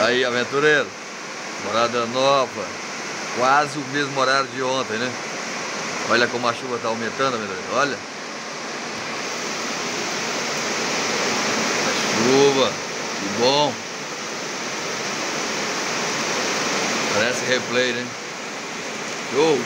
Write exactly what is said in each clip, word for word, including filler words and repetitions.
Aí, aventureiro, Morada Nova, quase o mesmo horário de ontem, né? Olha como a chuva está aumentando, aventureiro, olha. A chuva, que bom. Parece replay, né? Show!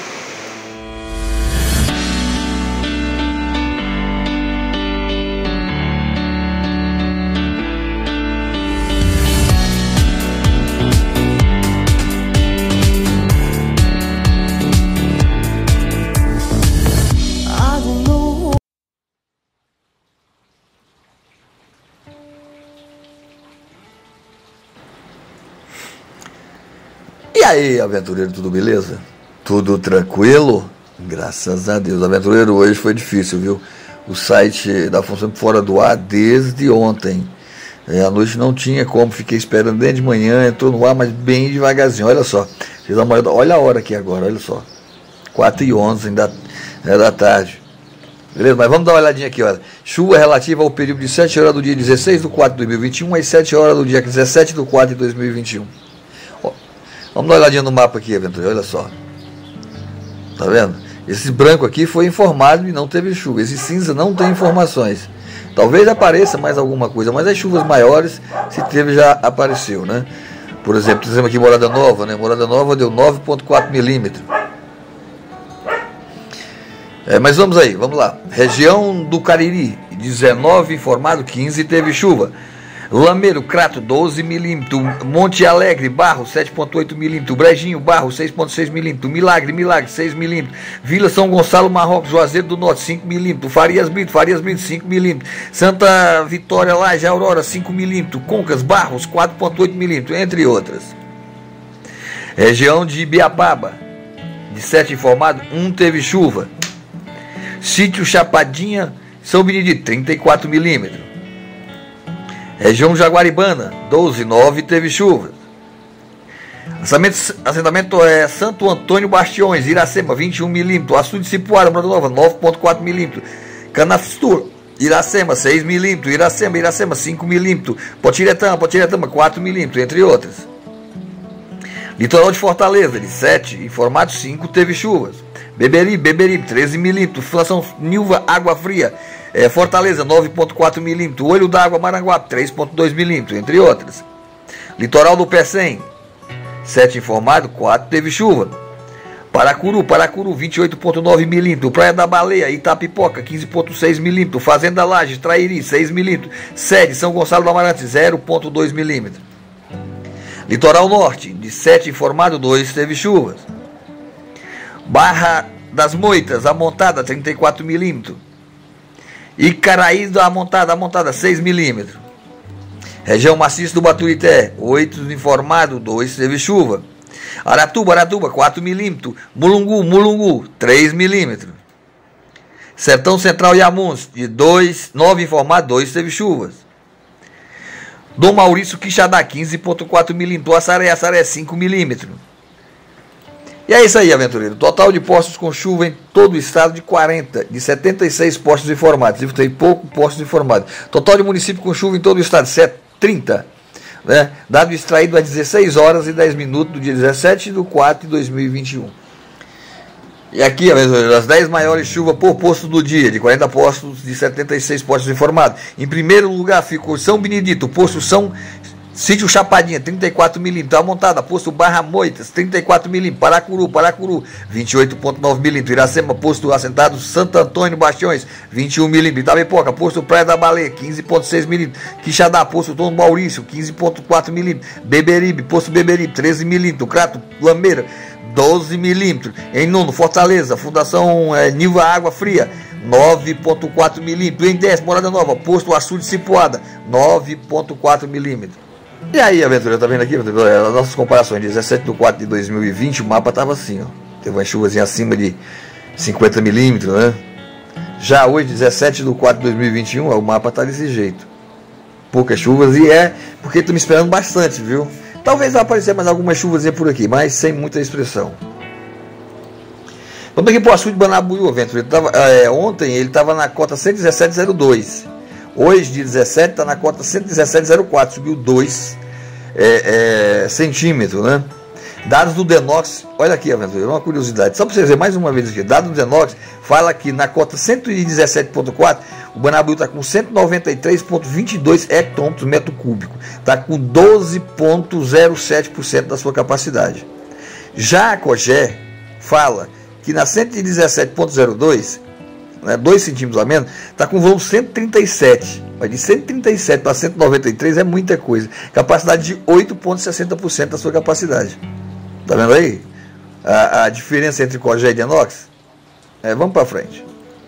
E aí, aventureiro, tudo beleza? Tudo tranquilo? Graças a Deus. Aventureiro, hoje foi difícil, viu? O site da função fora do ar desde ontem. É, à noite não tinha como, fiquei esperando desde de manhã, entrou no ar, mas bem devagarzinho. Olha só, fiz uma olhada, olha a hora aqui agora, olha só. quatro e onze da, é, da tarde. Beleza? Mas vamos dar uma olhadinha aqui, olha. Chuva relativa ao período de sete horas do dia dezesseis do quatro de dois mil e vinte e um às sete horas do dia dezessete do quatro de dois mil e vinte e um. Ó, vamos dar uma olhadinha no mapa aqui, aventureiro, olha só. Tá vendo? Esse branco aqui foi informado e não teve chuva. Esse cinza não tem informações. Talvez apareça mais alguma coisa, mas as chuvas maiores, se teve, já apareceu, né? Por exemplo, temos aqui Morada Nova, né? Morada Nova deu nove vírgula quatro milímetros. É, mas vamos aí, vamos lá. Região do Cariri, dezenove informado, quinze teve chuva. Lameiro, Crato, doze milímetros. Monte Alegre, Barro, sete vírgula oito milímetros. Brejinho, Barro, seis vírgula seis milímetros. Milagre, Milagre, seis milímetros. Vila São Gonçalo, Marrocos, Juazeiro do Norte, cinco milímetros. Farias Brito, Farias Brito, cinco milímetros. Santa Vitória, Laje, Aurora, cinco milímetros. Concas, Barros, quatro vírgula oito milímetros, entre outras. Região de Ibiapaba, de sete informado, um teve chuva. Sítio Chapadinha, São Benedito, trinta e quatro milímetros. Região Jaguaribana, doze, nove teve chuvas. Assentamento, assentamento é Santo Antônio Bastiões, Iracema, vinte e um milímetros. Açude de Cipuara, Morada Nova, nove vírgula quatro milímetros. Canastura, Iracema, seis milímetros. Iracema, Iracema, cinco milímetros. Potiretama, Potiretama, quatro milímetros, entre outras. Litoral de Fortaleza, de sete, informado, cinco teve chuvas. Beberibe, Beberibe, treze milímetros. Fundação Nilva, Água Fria, é, Fortaleza, nove vírgula quatro milímetros. Olho d'Água, Maranguape, três vírgula dois milímetros, entre outras. Litoral do Pecém, sete informado, quatro teve chuva. Paracuru, Paracuru, vinte e oito vírgula nove milímetros. Praia da Baleia, Itapipoca, quinze vírgula seis milímetros. Fazenda Laje, Trairi, seis milímetros. Sede, São Gonçalo do Amarante, zero vírgula dois milímetros. Litoral Norte, de sete informado, dois teve chuvas. Barra das Moitas, Amontada, trinta e quatro milímetros. Icaraí da Amontada, Amontada, seis milímetros. Região Maciço do Baturité, oito informado, dois teve chuva. Aratuba, Aratuba, quatro milímetros. Mulungu, Mulungu, três milímetros. Sertão Central Yamuns, de dois, nove informado, dois teve chuvas. Dom Maurício Quixadá, quinze vírgula quatro milímetros. Assaré, Assaré, cinco milímetros. E é isso aí, aventureiro. Total de postos com chuva em todo o estado de quarenta, de setenta e seis postos informados. Eu tem pouco postos informados. Total de município com chuva em todo o estado, trinta. Né? Dado extraído às dezesseis horas e dez minutos do dia dezessete de quatro de dois mil e vinte e um. E aqui, aventureiro, as dez maiores chuvas por posto do dia, de quarenta postos, de setenta e seis postos informados. Em primeiro lugar ficou São Benedito, posto São... Sítio Chapadinha, trinta e quatro milímetros. Amontada, posto Barra Moitas, trinta e quatro milímetros. Paracuru, Paracuru, vinte e oito vírgula nove milímetros. Iracema, posto assentado Santo Antônio Bastiões, vinte e um milímetros. Itapipoca, posto Praia da Baleia, quinze vírgula seis milímetros. Quixadá, posto Dom Maurício, quinze vírgula quatro milímetros. Beberibe, posto Beberibe, treze milímetros. Crato, Lameira, doze milímetros. Em nono, Fortaleza, Fundação é, Nilva Água Fria, nove vírgula quatro milímetros. Em décimo, Morada Nova, posto Açude de Cipuada, nove vírgula quatro milímetros. E aí, aventureiro, tá vendo aqui? As nossas comparações, dezessete de quatro de dois mil e vinte, o mapa tava assim, ó. Teve uma chuvazinha acima de cinquenta milímetros, né? Já hoje, dezessete de quatro de dois mil e vinte e um, o mapa tá desse jeito. Poucas chuvas, e é porque estamos esperando bastante, viu? Talvez vai aparecer mais algumas chuvas por aqui, mas sem muita expressão. Vamos aqui para o açude de Banabuiú, aventureiro. Tava, é, ontem ele estava na cota cento e dezessete vírgula zero dois. Hoje, dia dezessete, está na cota cento e dezessete vírgula zero quatro, subiu dois. é, é, centímetros, né? Dados do Denox, olha aqui, aventureiro, uma curiosidade, só para você ver mais uma vez aqui, dados do Denox, fala que na cota cento e dezessete ponto quatro, o Banabuí está com cento e noventa e três ponto vinte e dois hectômetros metro cúbico, está com doze ponto zero sete por cento da sua capacidade. Já a Cogé fala que na cento e dezessete ponto zero dois, né, dois centímetros a menos, está com volume cento e trinta e sete, mas de cento e trinta e sete para cento e noventa e três é muita coisa, capacidade de oito ponto sessenta por cento da sua capacidade. Tá vendo aí a, a diferença entre Cogé e Denox? É, vamos para frente.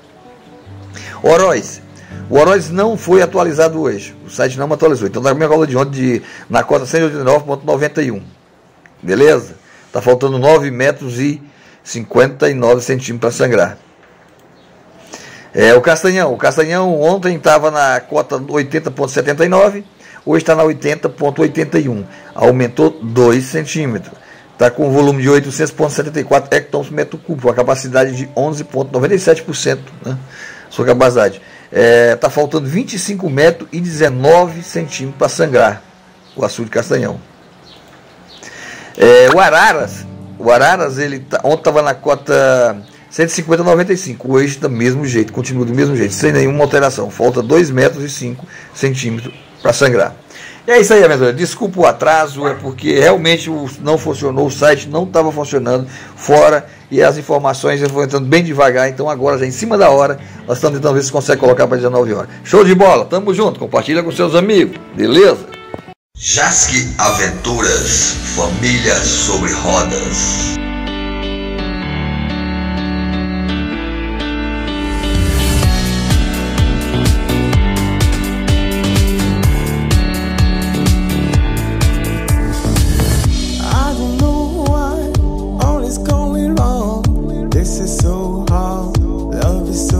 Oroz. O Oroz não foi atualizado hoje. O site não atualizou. Então, na minha aula de ontem, de, na cota cento e oitenta e nove ponto noventa e um. Beleza? Tá faltando nove metros e cinquenta e nove centímetros para sangrar. É, o Castanhão. O Castanhão ontem estava na cota oitenta ponto setenta e nove. Hoje está na oitenta ponto oitenta e um. Aumentou dois centímetros. Está com um volume de oitocentos ponto setenta e quatro hectômetros metro cúbico, a capacidade de onze ponto noventa e sete por cento, né? Sua capacidade. Está é, tá faltando vinte e cinco metros e dezenove centímetros para sangrar o açude Castanhão. É, o Araras, o Araras, ele tá, ontem estava na cota cento e cinquenta ponto noventa e cinco, hoje do mesmo jeito, continua do mesmo jeito, sem nenhuma alteração. Falta dois metros e cinco centímetros para sangrar. E é isso aí, aventureiro. Desculpa o atraso, é porque realmente não funcionou, o site não estava funcionando fora e as informações vão entrando bem devagar. Então agora, já em cima da hora, nós estamos tentando ver se consegue colocar para dezenove horas. Show de bola, tamo junto, compartilha com seus amigos, beleza? Jasque Aventuras, família sobre rodas. This is so hard, love is so